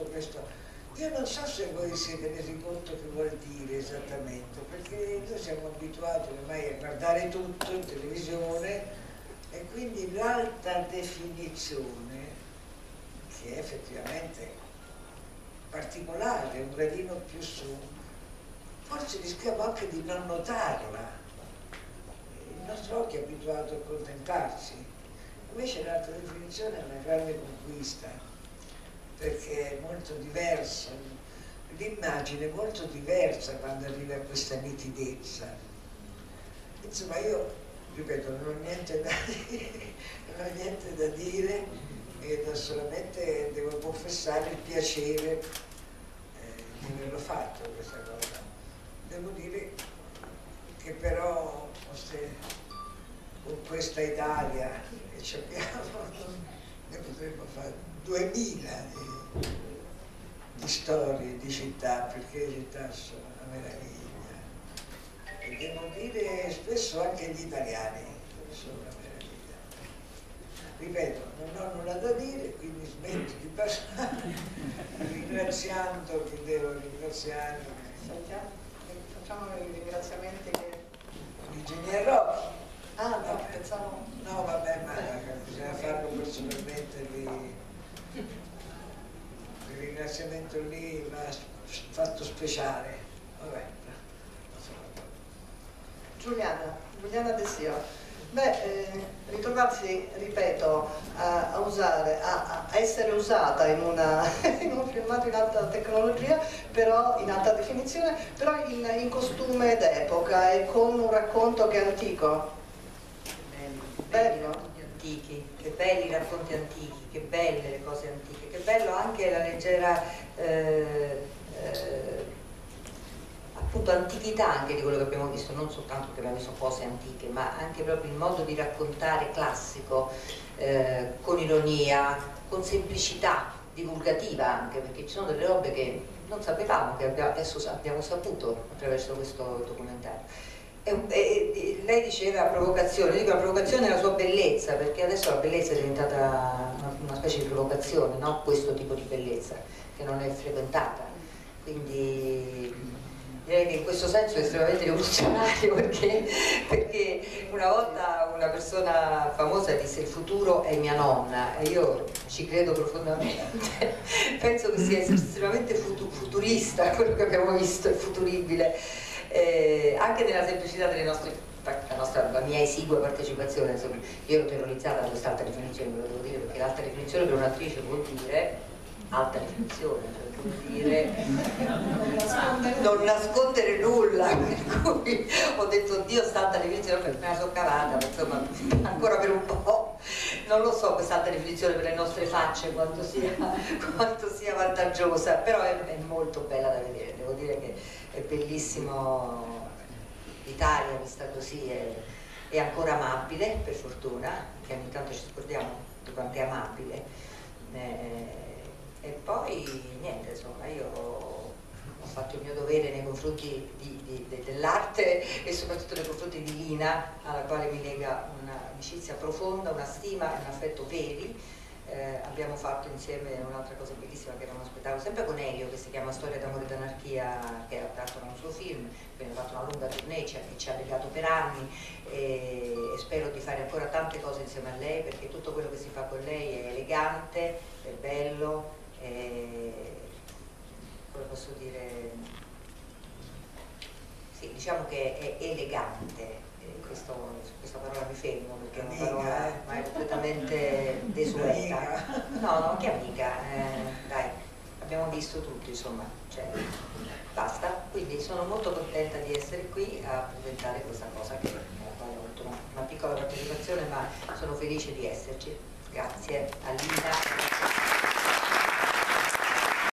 questo. Io non so se voi siete resi conto che vuol dire esattamente, perché noi siamo abituati ormai a guardare tutto in televisione e quindi l'alta definizione, che è effettivamente particolare, un gradino più su, forse rischiamo anche di non notarla. Il nostro occhio è abituato a contentarsi, invece l'alta definizione è una grande conquista, perché è molto diversa, l'immagine è molto diversa quando arriva a questa nitidezza. Insomma, io, ripeto, non ho niente da dire, e solamente devo confessare il piacere di averlo fatto questa cosa. Devo dire che però con questa Italia che ci abbiamo ne potremmo fare 2000 di storie, di città, perché le città sono una meraviglia. E devo dire spesso anche gli italiani sono una meraviglia. Ripeto, non ho nulla da dire, quindi smetto di parlare, ringraziando chi devo ringraziare. Facciamo i ringraziamenti che... L'ingegner Rocchi. Ah, no, pensavo... No, vabbè, ma bisogna farlo personalmente. Il ringraziamento lì mi ha fatto speciale. Vabbè. Giuliana De Sio. Beh, ritrovarsi, ripeto, a essere usata in un filmato in alta tecnologia, però in alta definizione, però in costume d'epoca e con un racconto che è antico. Bello. Antichi, che belli i racconti antichi, che belle le cose antiche, che bello anche la leggera appunto antichità anche di quello che abbiamo visto, non soltanto che abbiamo visto cose antiche, ma anche proprio il modo di raccontare classico, con ironia, con semplicità, divulgativa anche, perché ci sono delle robe che non sapevamo, che adesso abbiamo saputo attraverso questo documentario. Lei diceva provocazione, io dico la provocazione è la sua bellezza, perché adesso la bellezza è diventata una specie di provocazione, no? Questo tipo di bellezza che non è frequentata, quindi direi che in questo senso è estremamente rivoluzionario, perché una volta una persona famosa disse il futuro è mia nonna, e io ci credo profondamente. Penso che sia estremamente futurista quello che abbiamo visto, è futuribile, anche nella semplicità delle nostre, la mia esigua partecipazione. Insomma, io ero terrorizzata da questa alta definizione, ve lo devo dire, perché l'alta definizione per un'attrice vuol dire alta definizione, cioè vuol dire non nascondere nulla, per cui ho detto Dio, sta alta definizione, me la sono cavata, insomma, ancora per un po'. Non lo so questa alta definizione per le nostre facce quanto sia vantaggiosa, però è molto bella da vedere, devo dire che è bellissimo. L'Italia vista così è ancora amabile, per fortuna, che ogni tanto ci scordiamo di quanto è amabile, e poi niente, insomma, io ho fatto il mio dovere nei confronti dell'arte e soprattutto nei confronti di Lina, alla quale mi lega un'amicizia profonda, una stima e un affetto veri. Abbiamo fatto insieme un'altra cosa bellissima che non aspettavo, sempre con Elio, che si chiama Storia d'amore ed anarchia, che era tratto da un suo film. Abbiamo fatto una lunga tournée che ci ha legato per anni, e spero di fare ancora tante cose insieme a lei, perché tutto quello che si fa con lei è elegante, è bello, come posso dire, sì, diciamo che è elegante. Questa parola mi fermo perché è una parola ma è completamente desueta. No, che amica, dai, abbiamo visto tutto, insomma, cioè, basta. Quindi sono molto contenta di essere qui a presentare questa cosa nella quale ho avuto una piccola partecipazione, ma sono felice di esserci. Grazie a Lina.